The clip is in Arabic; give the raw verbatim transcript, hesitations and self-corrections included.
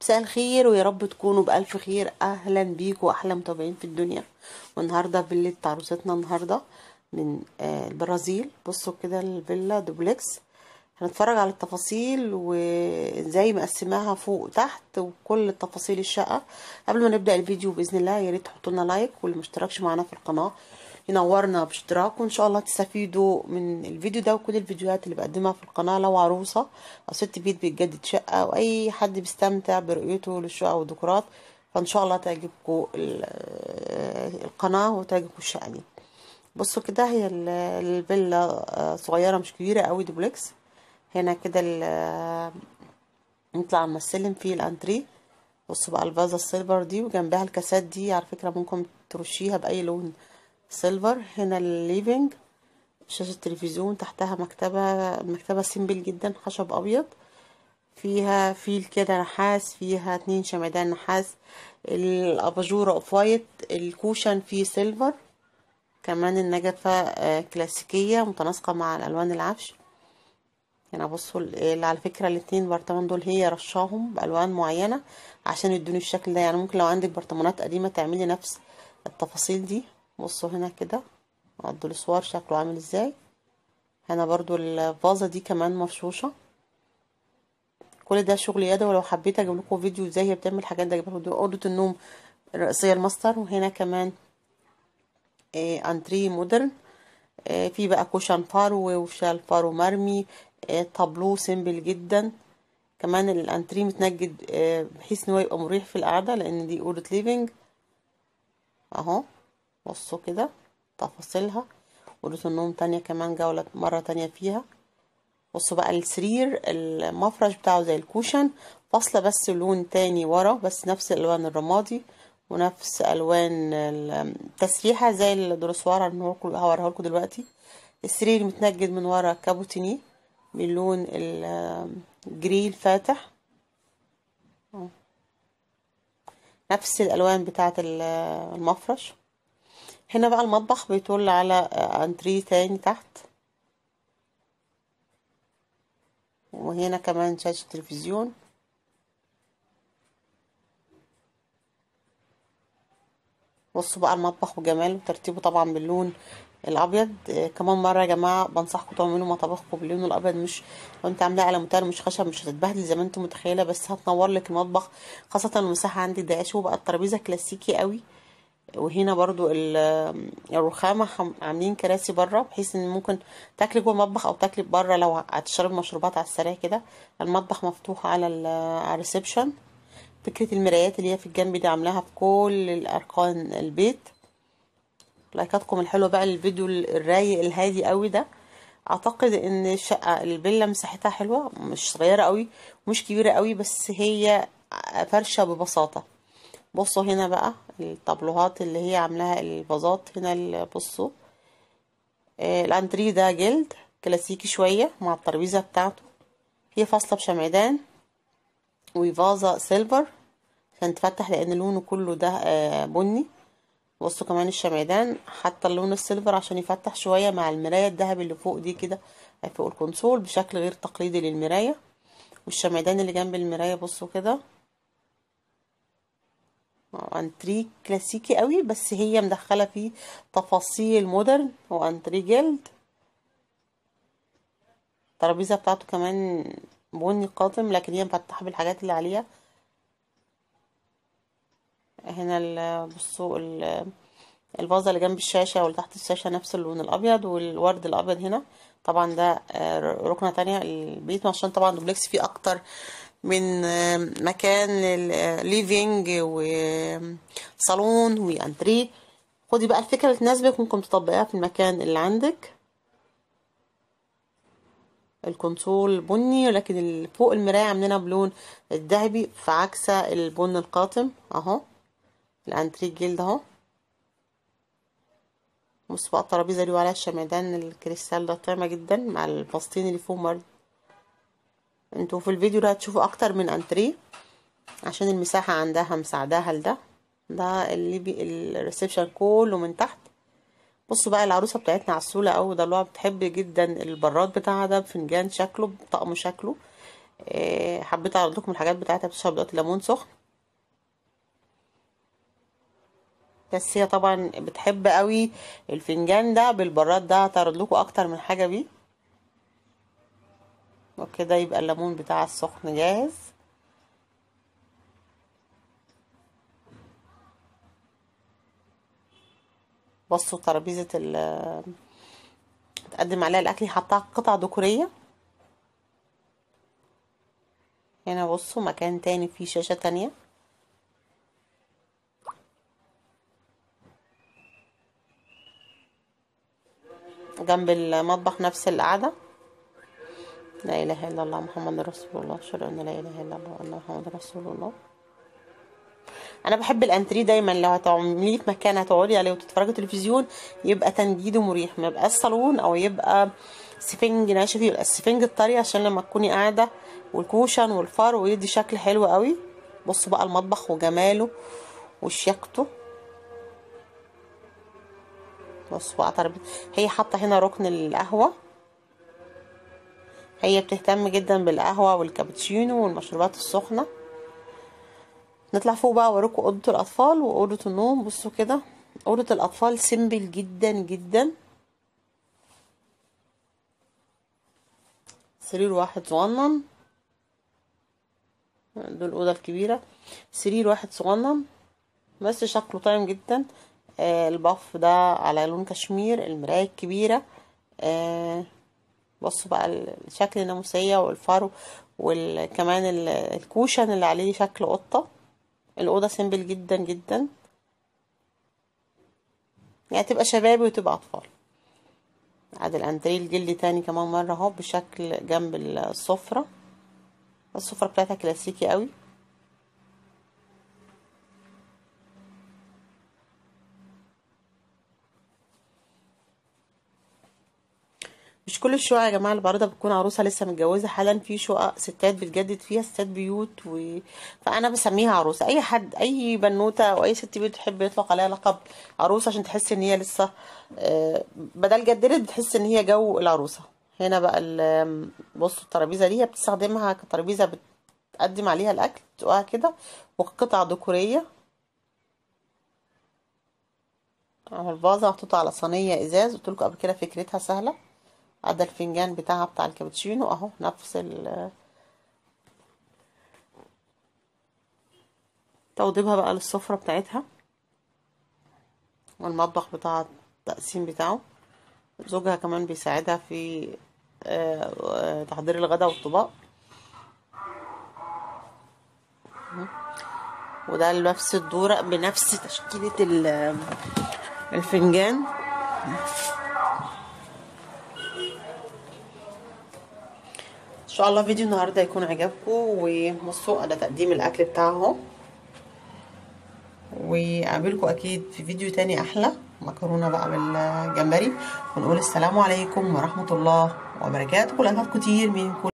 مساء الخير ويا رب تكونوا بألف خير. أهلا بيكم وأحلى متابعين في الدنيا. والنهاردة فيلا عروستنا النهاردة من آه، البرازيل. بصوا كده الفيلا دوبلكس. هنتفرج على التفاصيل وازاي مقسماها فوق وتحت وكل تفاصيل الشقة. قبل ما نبدأ الفيديو بإذن الله يا ريت تحطوا لنا لايك، واللي مشتركش معنا في القناة ينورنا باشتراك، وان شاء الله تستفيدوا من الفيديو ده وكل الفيديوهات اللي بقدمها في القناة. لو عروسة او ست بيت بتجدد شقة او اي حد بيستمتع برؤيته للشقة والديكورات، فان شاء الله تعجبكم القناة وتعجبكم الشقة دي. بصوا كده هي الفيلا صغيرة مش كبيرة قوي، دوبلكس. هنا كده نطلع من السلم في الانتريه. بصوا بقى الفازة السيلفر دي وجنبها الكاسات دي، على فكرة ممكن ترشيها بأي لون سيلفر. هنا الليفينج، شاشة تلفزيون، تحتها مكتبة. المكتبة سيمبل جدا، خشب أبيض، فيها فيل كده نحاس، فيها اتنين شمعدان نحاس، الأباجورة اوف وايت، الكوشن فيه سيلفر كمان، النجفة كلاسيكية متناسقة مع الألوان العفش. هنا بصوا اللي على فكرة الاتنين برطمان دول هي رشاهم بألوان معينة عشان يدوني الشكل ده. يعني ممكن لو عندك برطمانات قديمة تعملي نفس التفاصيل دي. بصوا هنا كده عدوا الاسوار شكله عامل ازاي. هنا برضو الفازة دي كمان مرشوشة. كل ده شغل يدوي، ولو حبيت اجيب لكم فيديو ازاي هي بتعمل الحاجات ده اجيب لكم. اوضة النوم الرئيسية الماستر. وهنا كمان إيه انتريه مودرن، إيه في بقى كوشن فارو وشال فارو مرمي، إيه طابلو سيمبل جدا. كمان الانتريه متنجد إيه بحيث ان هو يبقى مريح في القعدة، لان دي اوضة ليفينج اهو. بصوا كده تفاصيلها. اوضة النوم تانية كمان جولة مرة تانية فيها. بصوا بقى السرير المفرش بتاعه زي الكوشن، فاصلة بس لون تاني ورا، بس نفس الالوان الرمادي ونفس الوان التسريحة زي الدرسوار اللي هوريها لكم دلوقتي. السرير متنجد من ورا كابوتيني باللون الجري الفاتح، نفس الالوان بتاعه المفرش. هنا بقى المطبخ بيطل على انتريه تاني تحت، وهنا كمان شاشة تلفزيون. بصوا بقى المطبخ وجماله وترتيبه طبعا باللون الابيض. آه كمان مره يا جماعه بنصحكم تعملوا مطابخكم باللون الابيض. مش لو انت عاملاه على متر مش خشب مش هتتبهدل زي ما انت متخيله، بس هتنور لك المطبخ، خاصه المساحه عندي ضيقه. وبقى الترابيزه كلاسيكي قوي. وهنا برضو الرخامه عاملين كراسي بره بحيث ان ممكن تاكلي جوه المطبخ او تاكلي بره لو هتشربي مشروبات على السريع كده. المطبخ مفتوح على الريسبشن. فكرة المرايات اللي هي في الجنب دي عاملاها في كل الاركان البيت. لايكاتكم الحلوه بقى للفيديو الرايق الهادي قوي ده. اعتقد ان الشقه الفيلا مساحتها حلوه، مش صغيره قوي ومش كبيره قوي، بس هي فرشه ببساطه. بصوا هنا بقى الطابلوهات اللي هي عاملاها الفازات. هنا بصوا آه الانتريه ده جلد كلاسيكي شويه مع الترابيزه بتاعته. هي فاصله بشمعدان وفازة سيلفر عشان تفتح، لان لونه كله ده آه بني. بصوا كمان الشمعدان حتى اللون السيلفر عشان يفتح شوية مع المراية الذهبي اللي فوق دي كده فوق الكونسول بشكل غير تقليدي للمراية. والشمعدان اللي جنب المراية بصوا كده انتريه كلاسيكي قوي، بس هي مدخلة فيه تفاصيل مودرن. وانتريه جلد. الترابيزة بتاعته كمان بني قاتم، لكن هي مفتحة بالحاجات اللي عليها. هنا بصوا الفازة اللي جنب الشاشة واللي تحت الشاشة نفس اللون الأبيض، والورد الأبيض هنا. طبعا ده ركنة تانية البيت، عشان طبعا دوبلكس فيه أكتر من مكان ليفينج وصالون وانتريه. خدي بقى الفكرة اللي تناسبك ممكن تطبقيها في المكان اللي عندك. الكونسول بني، لكن فوق المراية عاملينها بلون الذهبي في عكس البن القاتم اهو. الانتريه جلد اهو. بص بقى الترابيزه دي وعليها الشمعدان الكريستال ده طعمه جدا مع البسطين اللي فوق برضه. انتوا في الفيديو ده هتشوفوا اكتر من انتريه عشان المساحه عندها مساعداها لده. ده اللي بي الريسبشن كله من تحت. بصوا بقى العروسه بتاعتنا عسوله قوي، ده اللي هو بتحب جدا البراد بتاعها ده بفنجان شكله بطقم شكله. إيه حبيت اعرض لكم الحاجات بتاعتها. بتشرب دلوقتي ليمون سخن، بس هي طبعا بتحب قوي الفنجان ده بالبراد ده. هتعرض لكم اكتر من حاجه بيه. وكده يبقى الليمون بتاع السخن جاهز. بصوا ترابيزه ال تقدم عليها الاكل، حطها قطع ديكوريه. هنا بصوا مكان تاني فيه شاشه تانية جنب المطبخ، نفس القعده. لا اله الا الله محمد رسول الله، اشهد ان لا اله الا الله وان محمد رسول الله. انا بحب الانتريه دايما لو هتعمليه في مكان هتقعدي عليه وتتفرجي تلفزيون يبقى تنجيده مريح، ما يبقاش صالون او يبقى سفنج ناشف. يبقى السفنج الطري عشان لما تكوني قاعده، والكوشن والفار، ويدي شكل حلو قوي. بصوا بقى المطبخ وجماله وشياكته. بصوا بقى ترابيزه، هي حاطه هنا ركن القهوه. هي بتهتم جدا بالقهوه والكابتشينو والمشروبات السخنه. نطلع فوق بقى اوريكم اوضه الاطفال واوضه النوم. بصوا كده اوضه الاطفال سيمبل جدا جدا. سرير واحد صغنن، دول الاوضه الكبيره. سرير واحد صغنن بس شكله طايم جدا. آه الباف ده على لون كشمير، المرايه الكبيره. آه بصوا بقى الشكل الناموسيه والفرو، وكمان الكوشن اللي عليه شكل قطه. الاوضه سيمبل جدا جدا، يعني تبقى شبابي وتبقى اطفال. ادي الانتريه الجلدي تاني كمان مره اهو بشكل جنب السفره. السفره بتاعتها كلاسيكي قوي. مش كل الشقق يا جماعه اللي بعرضها بتكون عروسه لسه متجوزه حالا. في شقق ستات بتجدد فيها، ستات بيوت و... فانا بسميها عروسه. اي حد، اي بنوته او اي ست بيوت تحب يطلق عليها لقب عروسه عشان تحس ان هي لسه آه، بدل جددت بتحس ان هي جو العروسه. هنا بقى بصوا الترابيزه دي هي بتستخدمها كترابيزه بتقدم عليها الاكل، تقوها كده، وقطع ديكوريه. اهو الفازه محطوطه على صينيه ازاز. قلت لكم قبل كده فكرتها سهله. ادي الفنجان بتاعها بتاع الكابتشينو اهو نفس ال توضيبها بقى للسفرة بتاعتها، والمطبخ بتاع التقسيم بتاعه. زوجها كمان بيساعدها في تحضير الغداء والطباق. وده نفس الدورة بنفس تشكيلة الفنجان. ان شاء الله فيديو النهارده يكون عجبكم. وبصوا ده تقديم الاكل بتاعهم، وقابلكم اكيد في فيديو تاني احلى مكرونه بقى بالجمبري. ونقول السلام عليكم ورحمه الله وبركاته. لايكات كتير من كل